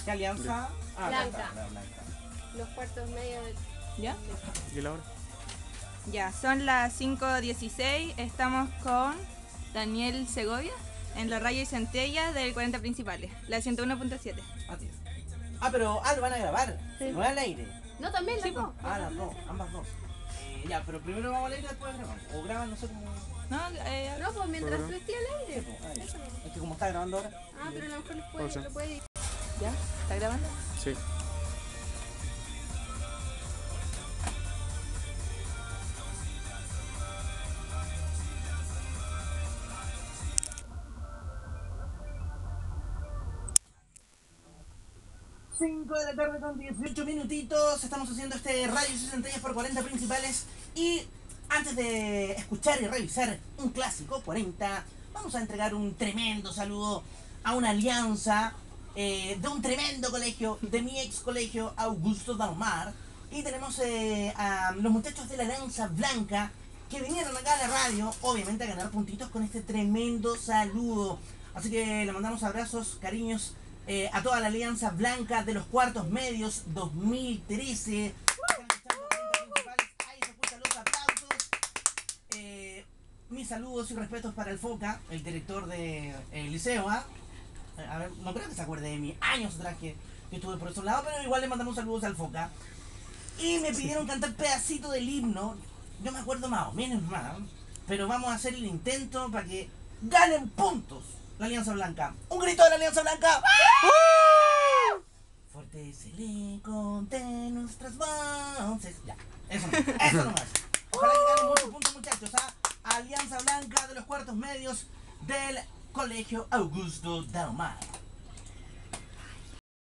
¿Qué alianza? Ah, Blanca. Blanca. Los cuartos medios de... ¿Ya? ¿Y la hora? Ya, son las 5:16. Estamos con Daniel Segovia en la raya y centella del 40 principales, la 101.7. Así es. Pero lo van a grabar. Sí. No es al aire. No, también Sí, las dos. Las dos, ambas dos. Ya, pero primero vamos al aire y después grabamos. O graban, no sé cómo. No, No, pues mientras tú estés al aire. Eso no. Es que como está grabando ahora. Pero a lo mejor Pausa. lo puede editar. ¿Ya? ¿Está grabando? Sí. Cinco de la tarde con 18 minutitos. Estamos haciendo este radio 60 por 40 principales. Y antes de escuchar y revisar un clásico 40, vamos a entregar un tremendo saludo a una alianza de un tremendo colegio, de mi ex colegio Augusto Dalmar. Y tenemos a los muchachos de la Alianza Blanca que vinieron acá a la radio, obviamente a ganar puntitos con este tremendo saludo. Así que le mandamos abrazos, cariños a toda la Alianza Blanca de los cuartos medios 2013. Están escuchando 40 principales. Ahí se escuchan los aplausos. Mis saludos y respetos para el Foca, el director del liceo. A ver, no creo que se acuerde de mí. Años atrás que estuve por esos lados, pero igual le mandamos saludos al Foca. Y me pidieron cantar pedacito del himno. Yo me acuerdo más o menos más, pero vamos a hacer el intento para que ganen puntos la Alianza Blanca. ¡Un grito de la Alianza Blanca! Fuerte es el eco de nuestras voces. Ya, eso nomás. Ojalá que ganen muchos puntos, muchachos. Alianza Blanca de los cuartos medios del Colegio Augusto Dalmar.